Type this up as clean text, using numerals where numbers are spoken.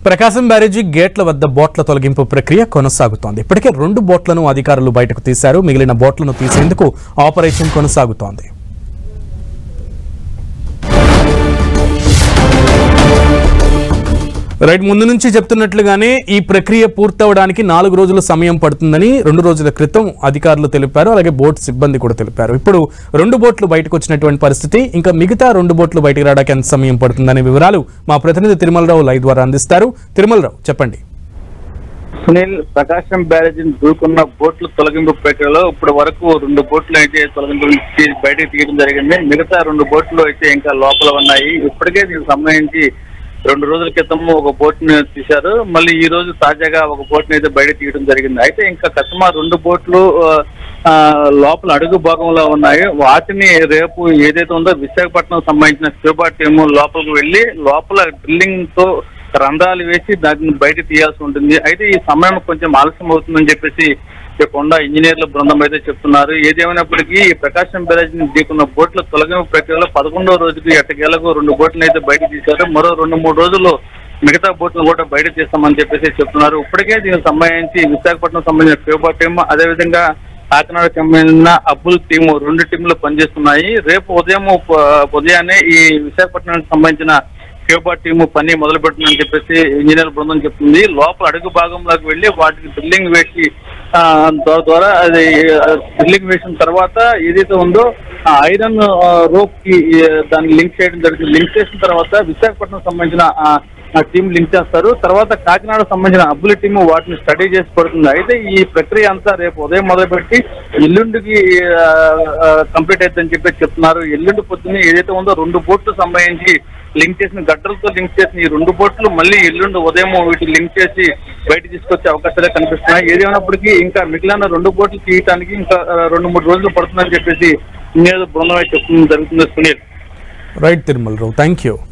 ప్రకాశం బ్యారేజీ గేట్ల వద్ద బోట్ల తొలగింపు ప్రక్రియ కొనసాగుతోంది. ఇప్పటికే 2 బోట్లను అధికారులు బయటకు తీశారు. మిగిలిన బోట్లను తీసేందుకు ఆపరేషన్ కొనసాగుతోంది. రైట్, ముందు నుంచి చెప్తున్నట్లుగానే ఈ ప్రక్రియ పూర్తవడానికి 4 రోజుల సమయం పడుతుందని 2 రోజుల క్రితం అధికారులు తెలిపారు. అలాగే బోట్ సిబ్బంది కూడా తెలిపారు. ఇప్పుడు 2 బోట్లు బయటకు వచ్చినటువంటి పరిస్థితి. ఇంకా మిగతా 2 బోట్లు బయటకు రావడానికి ఎంత సమయం పడుతుందనే వివరాలు మా ప్రతినిధి తిరుమలరావు లైవ్ ద్వారా అందిస్తారు. తిరుమలరావు, చెప్పండి. సునీల్, ప్రకాశం బ్యారేజీని దూకున్న బోట్ల తొలగింపు ప్రక్రియలో ఇప్పటి వరకు 2 బోట్లు అయితే తొలగింపు బయటకు తీయడం జరిగింది. మిగతా 2 బోట్లు అయితే ఇంకా లోపల ఉన్నాయి. ఇప్పటికే దీనికి సంబంధించి 2 రోజుల క్రితం ఒక బోట్ ని తీశారు. మళ్ళీ ఈ రోజు తాజాగా ఒక బోట్ ని అయితే బయట తీయడం జరిగింది. అయితే ఇంకా కస్టమర్ 2 బోట్లు లోపల అడుగు భాగంలో ఉన్నాయి. వాటిని రేపు ఏదైతే ఉందో విశాఖపట్నం సంబంధించిన స్క్యూబా టీము లోపలికి వెళ్లి లోపల డ్రిల్లింగ్ తో రంధ్రాలు వేసి దాన్ని బయట తీయాల్సి ఉంటుంది. అయితే ఈ సమయం కొంచెం ఆలస్యం అవుతుందని చెప్పేసి కొండ ఇంజనీర్ల బృందం అయితే చెప్తున్నారు. ఏదేమైనప్పటికీ ప్రకాశం బ్యారేజీని ఢీకున్న బోట్ల తొలగింపు ప్రక్రియలో 11వ రోజుకి ఎట్టకేలకు 2 బోట్లను అయితే బయట తీశారు. మరో 2-3 రోజుల్లో మిగతా బోట్లను కూడా బయట తీస్తామని చెప్పేసి చెప్తున్నారు. ఇప్పటికే దీనికి సంబంధించి విశాఖపట్నం సంబంధించిన స్క్యూబా టీమ్, అదేవిధంగా కాకినాడ సంబంధించిన అబ్బుల్ టీము 2 టీంలు పనిచేస్తున్నాయి. రేపు ఉదయాన్నే ఈ విశాఖపట్నానికి సంబంధించిన స్క్యూబా టీము పని మొదలు పెట్టిందని చెప్పేసి ఇంజనీర్ బృందం చెప్తుంది. లోపల అడుగు భాగంలోకి వెళ్లి వాటికి డ్రిల్లింగ్ వేసి ద్వారా అది డ్రిల్లింగ్ వేసిన తర్వాత ఏదైతే ఉందో ఐరన్ రోప్ కి దాన్ని లింక్ చేయడం జరుగుతుంది. లింక్ చేసిన తర్వాత విశాఖపట్నం సంబంధించిన టీం లింక్ చేస్తారు. తర్వాత కాకినాడ సంబంధించిన అబ్బుల టీము వాటిని స్టడీ చేసి పడుతుంది. అయితే ఈ ప్రక్రియ అంతా రేపు ఉదయం మొదలుపెట్టి ఎల్లుండికి కంప్లీట్ అవుతుందని చెప్పి చెప్తున్నారు. ఎల్లుండి పొద్దున్న ఏదైతే ఉందో 2 బోట్లు సంబంధించి లింక్ చేసిన గడ్డలతో లింక్ చేసిన ఈ 2 బోట్లు మళ్ళీ ఎల్లుండి ఉదయం వీటిని లింక్ చేసి బయట తీసుకొచ్చే అవకాశాలే కనిపిస్తున్నాయి. ఏదేమైనప్పటికీ ఇంకా మిగిలిన 2 బోట్లు తీయడానికి ఇంకా 2-3 రోజులు పడుతుందని చెప్పేసి ఇంజనీర్ బృందం చెప్తుంది జరుగుతుంది. Sunil. Right Thirumalarao, thank you.